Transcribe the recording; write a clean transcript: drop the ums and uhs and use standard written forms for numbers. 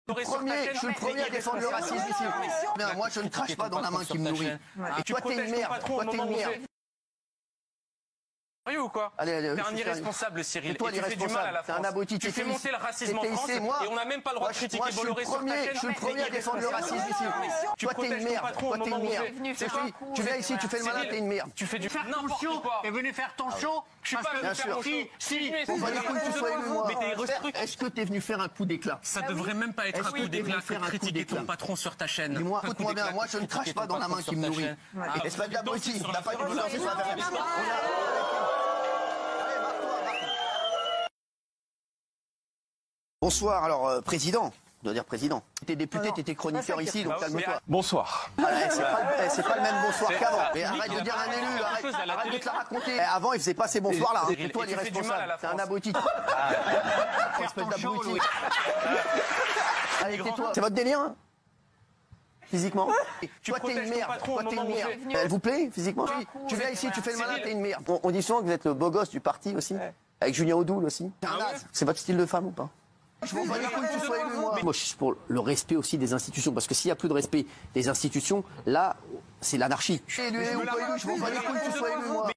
Je suis le premier à défendre le racisme ici. Bien, moi, je ne crache pas dans la main qui me nourrit. Et toi, t'es une merde. Toi, t'es une merde. Sérieux ou quoi? Allez, t'es un irresponsable, Cyril. Toi, et tu fais du mal à la France. Un abruti. Tu fais monter le racisme en France et on n'a même pas le droit de critiquer Bolloré sur ta chaîne. Je suis le premier à défendre le racisme ici. Toi, t'es une merde. Toi, t'es une merde. Tu viens ici, tu fais le malin, t'es une merde. Tu fais du n'importe quoi. Et venez faire ton show. Je suis pas venu faire mon show. Si. On va dire que tu sois élu, moi. Mais t'es restructuré. Est-ce que t'es venu faire un coup d'éclat? Ça devrait même pas être un coup d'éclat que de critiquer ton patron sur ta chaîne. Dis-moi, écoute-moi bien, moi, je ne crache pas dans la main qui me nourrit. Est-ce pas de l'abruti? T'as pas eu de lancer sur la table. Bonsoir, alors, président. Je dois dire président. T'étais député, t'étais chroniqueur ici, donc calme-toi. Bonsoir. C'est pas le même bonsoir qu'avant. Mais arrête de dire un élu, arrête de te la raconter. Avant, il faisait pas ces bonsoirs-là. C'est toi l'irresponsable. C'est un abruti. Espèce d'abruti. Allez, tais-toi. C'est votre délire, hein? Physiquement. Toi, t'es une merde. Toi, t'es une merde. Elle vous plaît, physiquement? Tu viens ici, tu fais le malin, t'es une merde. On dit souvent que vous êtes le beau gosse du parti aussi. Avec Julien Audoul aussi. C'est votre style de femme ou pas? Je m'en bats les couilles que tu sois élu, moi. Moi, je suis pour le respect aussi des institutions. Parce que s'il n'y a plus de respect des institutions, là, c'est l'anarchie. Je suis élu ou pas élu, je m'en bats les couilles que tu sois élu, moi.